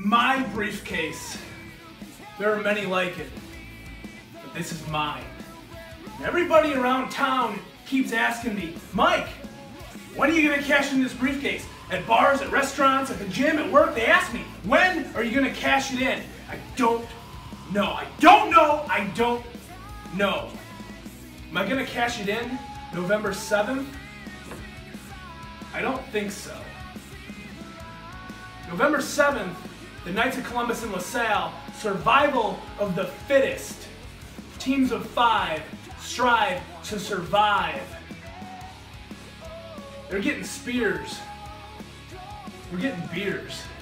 my briefcase. There are many like it, but this is mine. And everybody around town keeps asking me, Mike, when are you gonna cash in this briefcase? At bars, at restaurants, at the gym, at work, they ask me, when are you gonna cash it in? I don't know. I don't know. I don't know. Am I gonna cash it in November 7th? I don't think so. November 7th, the Knights of Columbus and LaSalle, survival of the fittest. Teams of 5 strive to survive. They're getting spears. We're getting beers.